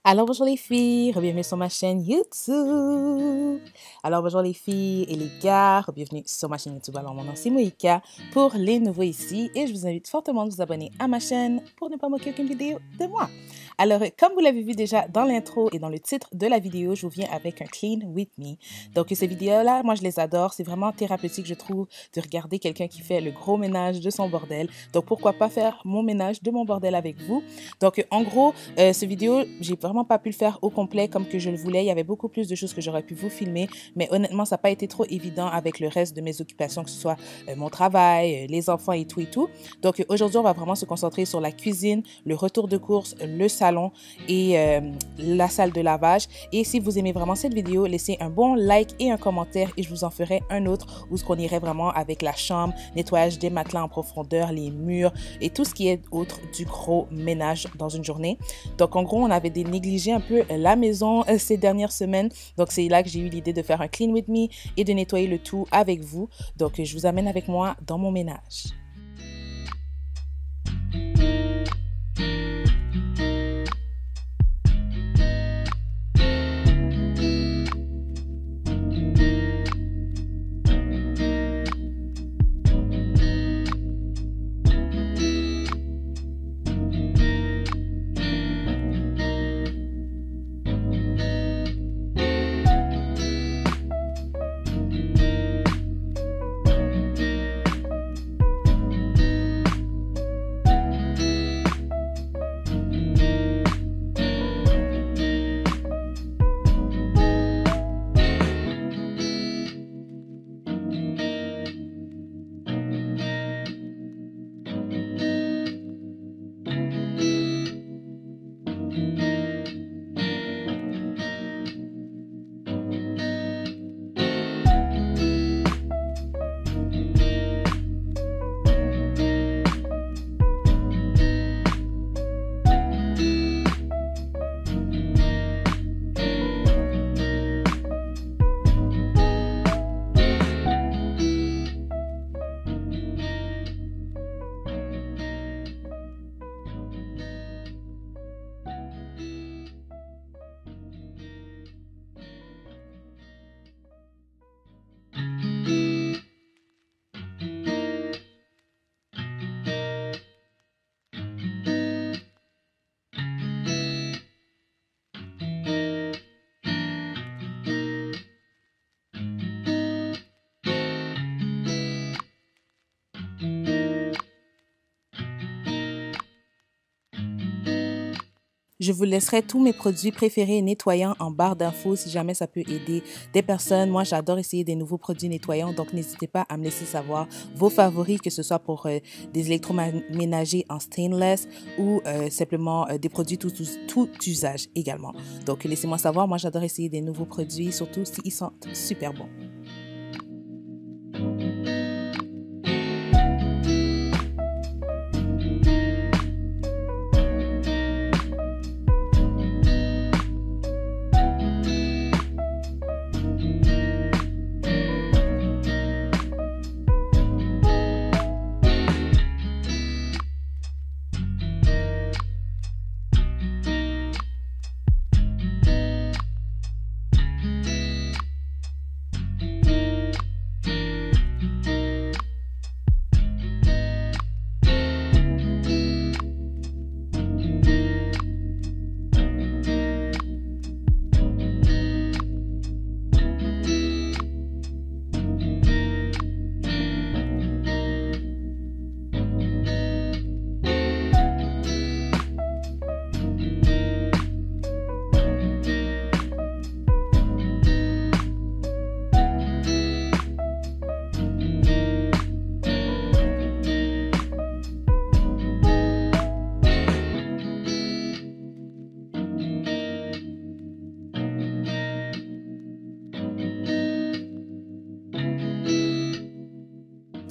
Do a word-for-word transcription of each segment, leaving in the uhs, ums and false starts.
Alors bonjour les filles, bienvenue sur ma chaîne YouTube. Alors bonjour les filles et les gars, bienvenue sur ma chaîne YouTube. Alors mon nom c'est Moïka pour les nouveaux ici et je vous invite fortement à vous abonner à ma chaîne pour ne pas manquer aucune vidéo de moi. Alors comme vous l'avez vu déjà dans l'intro et dans le titre de la vidéo, je vous viens avec un Clean With Me. Donc ces vidéos-là, moi je les adore, c'est vraiment thérapeutique je trouve de regarder quelqu'un qui fait le gros ménage de son bordel. Donc pourquoi pas faire mon ménage de mon bordel avec vous. Donc en gros, euh, ce vidéo, j'ai vraiment pas pu le faire au complet comme que je le voulais. Il y avait beaucoup plus de choses que j'aurais pu vous filmer, mais honnêtement, ça n'a pas été trop évident avec le reste de mes occupations, que ce soit euh, mon travail, euh, les enfants et tout et tout. Donc euh, aujourd'hui, on va vraiment se concentrer sur la cuisine, le retour de course, le salon et euh, la salle de lavage. Et si vous aimez vraiment cette vidéo, laissez un bon like et un commentaire et je vous en ferai un autre où ce qu'on irait vraiment avec la chambre, nettoyage des matelas en profondeur, les murs et tout ce qui est autre du gros ménage dans une journée. Donc en gros, on avait des négligé un peu la maison euh, ces dernières semaines. Donc c'est là que j'ai eu l'idée de faire un Clean With Me et de nettoyer le tout avec vous. Donc je vous amène avec moi dans mon ménage. Je vous laisserai tous mes produits préférés nettoyants en barre d'infos si jamais ça peut aider des personnes. Moi, j'adore essayer des nouveaux produits nettoyants, donc n'hésitez pas à me laisser savoir vos favoris, que ce soit pour euh, des électroménagers en stainless ou euh, simplement euh, des produits tout, tout, tout usage également. Donc, laissez-moi savoir. Moi, j'adore essayer des nouveaux produits, surtout s'ils sentent super bons.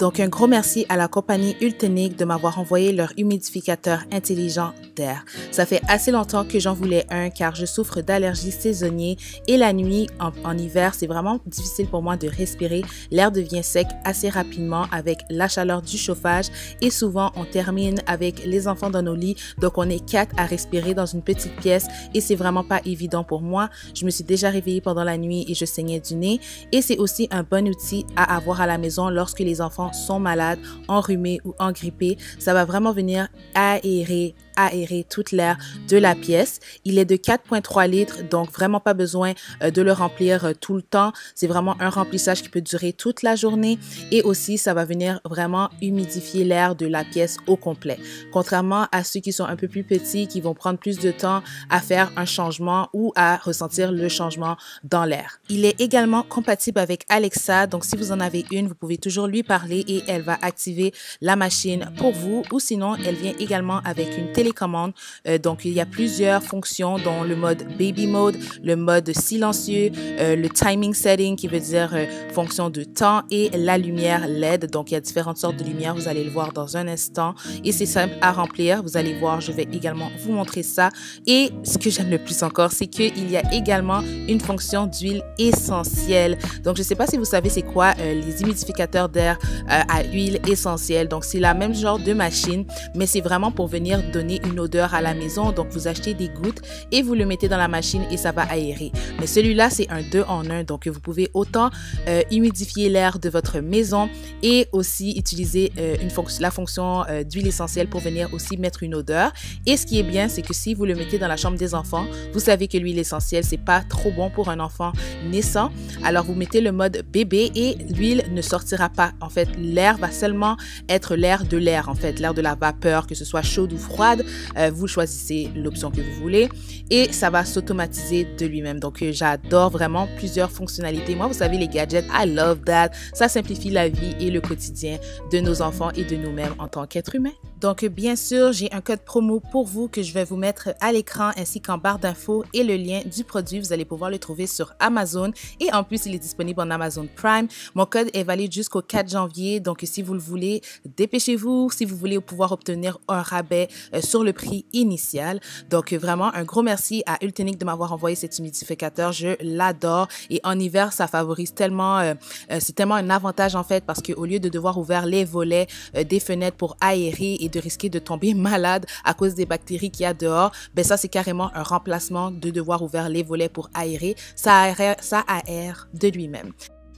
Donc, un gros merci à la compagnie Ultenic de m'avoir envoyé leur humidificateur intelligent d'air. Ça fait assez longtemps que j'en voulais un car je souffre d'allergies saisonnières et la nuit, en, en hiver, c'est vraiment difficile pour moi de respirer. L'air devient sec assez rapidement avec la chaleur du chauffage et souvent on termine avec les enfants dans nos lits. Donc, on est quatre à respirer dans une petite pièce et c'est vraiment pas évident pour moi. Je me suis déjà réveillée pendant la nuit et je saignais du nez. Et c'est aussi un bon outil à avoir à la maison lorsque les enfants sont malades, enrhumés ou engrippés. Ça va vraiment venir aérer aérer toute l'air de la pièce. Il est de quatre virgule trois litres, donc vraiment pas besoin euh, de le remplir euh, tout le temps. C'est vraiment un remplissage qui peut durer toute la journée et aussi ça va venir vraiment humidifier l'air de la pièce au complet. Contrairement à ceux qui sont un peu plus petits, qui vont prendre plus de temps à faire un changement ou à ressentir le changement dans l'air. Il est également compatible avec Alexa, donc si vous en avez une, vous pouvez toujours lui parler et elle va activer la machine pour vous ou sinon elle vient également avec une télécommande. Euh, donc, il y a plusieurs fonctions dont le mode baby mode, le mode silencieux, euh, le timing setting qui veut dire euh, fonction de temps et la lumière L E D. Donc, il y a différentes sortes de lumière. Vous allez le voir dans un instant et c'est simple à remplir. Vous allez voir, je vais également vous montrer ça. Et ce que j'aime le plus encore, c'est qu'il y a également une fonction d'huile essentielle. Donc, je ne sais pas si vous savez c'est quoi euh, les humidificateurs d'air euh, à huile essentielle. Donc, c'est la même genre de machine, mais c'est vraiment pour venir donner une odeur à la maison. Donc, vous achetez des gouttes et vous le mettez dans la machine et ça va aérer. Mais celui-là, c'est un deux en un. Donc, vous pouvez autant euh, humidifier l'air de votre maison et aussi utiliser euh, une fonction, la fonction euh, d'huile essentielle pour venir aussi mettre une odeur. Et ce qui est bien, c'est que si vous le mettez dans la chambre des enfants, vous savez que l'huile essentielle, c'est pas trop bon pour un enfant naissant. Alors, vous mettez le mode bébé et l'huile ne sortira pas. En fait, l'air va seulement être l'air de l'air, en fait, l'air de la vapeur, que ce soit chaude ou froide. Euh, vous choisissez l'option que vous voulez et ça va s'automatiser de lui-même. Donc, euh, j'adore vraiment plusieurs fonctionnalités. Moi, vous savez, les gadgets, I love that. Ça simplifie la vie et le quotidien de nos enfants et de nous-mêmes en tant qu'êtres humains. Donc, bien sûr, j'ai un code promo pour vous que je vais vous mettre à l'écran ainsi qu'en barre d'infos et le lien du produit. Vous allez pouvoir le trouver sur Amazon et en plus, il est disponible en Amazon Prime. Mon code est valide jusqu'au quatre janvier. Donc, si vous le voulez, dépêchez-vous. Si vous voulez pouvoir obtenir un rabais euh, sur le prix initial. Donc, vraiment, un gros merci à Ultenic de m'avoir envoyé cet humidificateur. Je l'adore et en hiver, ça favorise tellement, euh, euh, c'est tellement un avantage en fait parce qu'au lieu de devoir ouvrir les volets euh, des fenêtres pour aérer et de risquer de tomber malade à cause des bactéries qu'il y a dehors, ben ça, c'est carrément un remplacement de devoir ouvrir les volets pour aérer. Ça aère, ça aère de lui-même.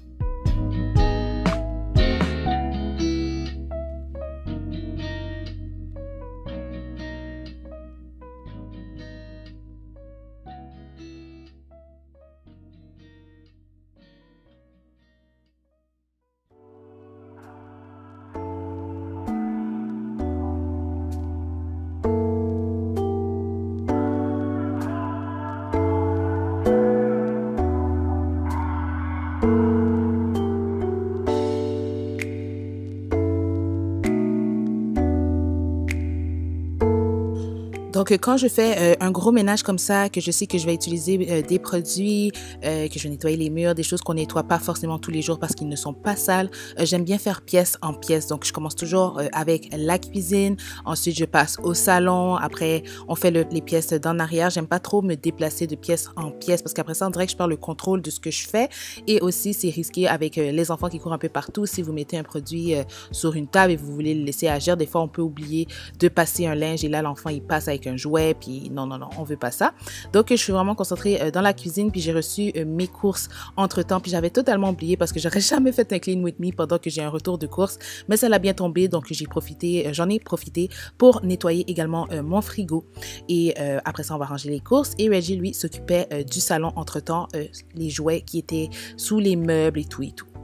Donc, quand je fais euh, un gros ménage comme ça, que je sais que je vais utiliser euh, des produits, euh, que je vais nettoyer les murs, des choses qu'on nettoie pas forcément tous les jours parce qu'ils ne sont pas sales, euh, j'aime bien faire pièce en pièce. Donc, je commence toujours euh, avec la cuisine. Ensuite, je passe au salon. Après, on fait le, les pièces d'en arrière. J'aime pas trop me déplacer de pièce en pièce parce qu'après ça, on dirait que je perds le contrôle de ce que je fais. Et aussi, c'est risqué avec euh, les enfants qui courent un peu partout. Si vous mettez un produit euh, sur une table et vous voulez le laisser agir, des fois, on peut oublier de passer un linge et là, l'enfant, il passe avec un jouet, puis non, non, non, on veut pas ça. Donc, je suis vraiment concentrée euh, dans la cuisine, puis j'ai reçu euh, mes courses entre-temps, puis j'avais totalement oublié parce que j'aurais jamais fait un clean with me pendant que j'ai un retour de course, mais ça l'a bien tombé, donc j'ai profité, euh, j'en ai profité pour nettoyer également euh, mon frigo. Et euh, après ça, on va ranger les courses et Reggie, lui, s'occupait euh, du salon entre-temps, euh, les jouets qui étaient sous les meubles et tout et tout.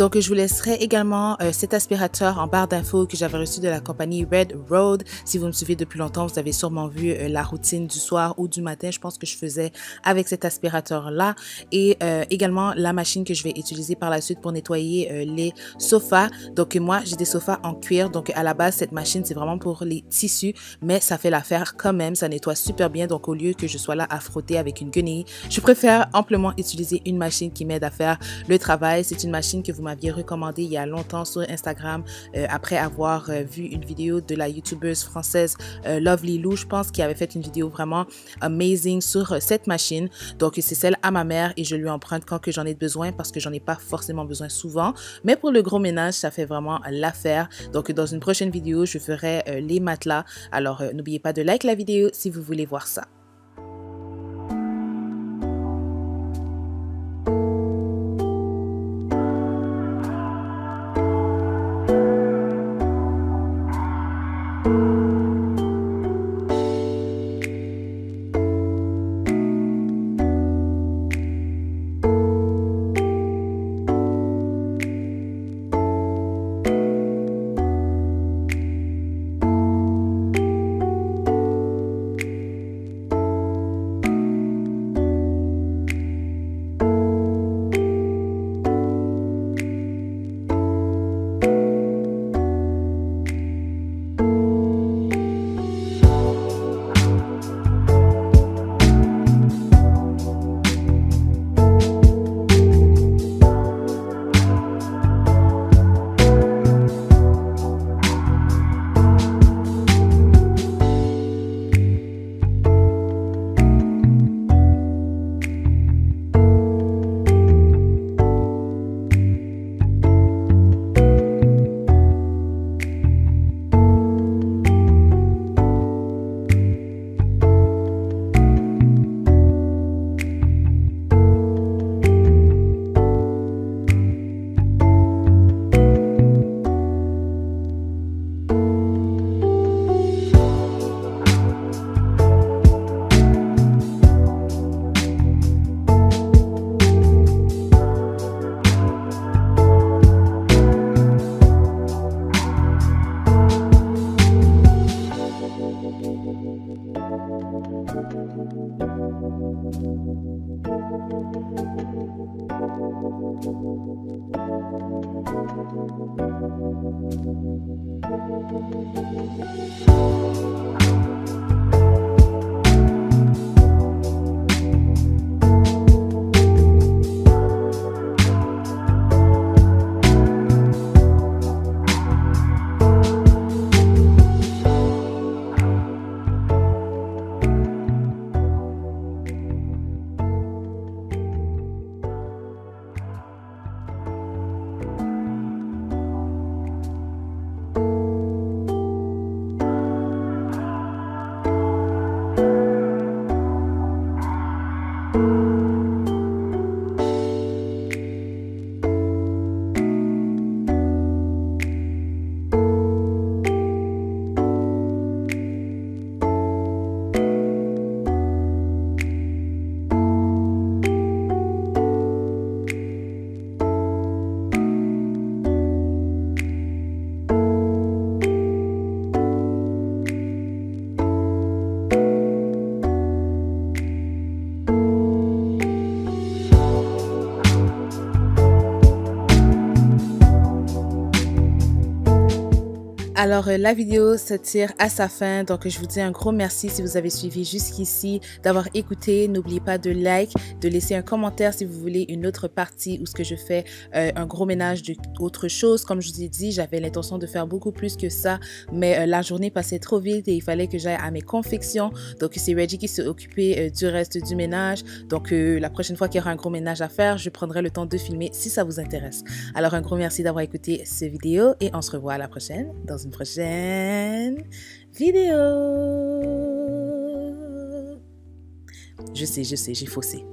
Donc, je vous laisserai également euh, cet aspirateur en barre d'infos que j'avais reçu de la compagnie Red Road. Si vous me suivez depuis longtemps, vous avez sûrement vu euh, la routine du soir ou du matin, je pense que je faisais avec cet aspirateur-là. Et euh, également la machine que je vais utiliser par la suite pour nettoyer euh, les sofas. Donc, moi, j'ai des sofas en cuir. Donc, à la base, cette machine, c'est vraiment pour les tissus, mais ça fait l'affaire quand même. Ça nettoie super bien. Donc, au lieu que je sois là à frotter avec une guenille, je préfère amplement utiliser une machine qui m'aide à faire le travail. C'est une machine que vous m'aviez recommandée il y a longtemps sur Instagram euh, après avoir euh, vu une vidéo de la youtubeuse française euh, Lovely Lou, je pense, qui avait fait une vidéo vraiment amazing sur euh, cette machine. Donc, c'est celle à ma mère et je lui emprunte quand que j'en ai besoin parce que j'en ai pas forcément besoin souvent. Mais pour le gros ménage, ça fait vraiment l'affaire. Donc, dans une prochaine vidéo, je ferai euh, les matelas. Alors, euh, n'oubliez pas de like la vidéo si vous voulez voir ça. Alors, euh, la vidéo se tire à sa fin, donc je vous dis un gros merci si vous avez suivi jusqu'ici, d'avoir écouté. N'oubliez pas de like, de laisser un commentaire si vous voulez une autre partie où ce que je fais euh, un gros ménage d'autres choses. Comme je vous ai dit, j'avais l'intention de faire beaucoup plus que ça, mais euh, la journée passait trop vite et il fallait que j'aille à mes confections. Donc, c'est Reggie qui s'est occupé euh, du reste du ménage. Donc, euh, la prochaine fois qu'il y aura un gros ménage à faire, je prendrai le temps de filmer si ça vous intéresse. Alors, un gros merci d'avoir écouté cette vidéo et on se revoit à la prochaine dans une prochaine vidéo. Je sais, je sais, j'ai faussé.